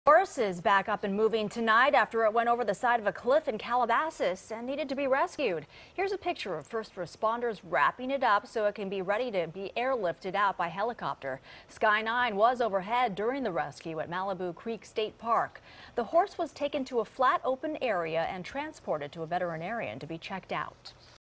Horse is back up and moving tonight after it went over the side of a cliff in Calabasas and needed to be rescued. Here's a picture of first responders wrapping it up so it can be ready to be airlifted out by helicopter. Sky 9 was overhead during the rescue at Malibu Creek State Park. The horse was taken to a flat open area and transported to a veterinarian to be checked out.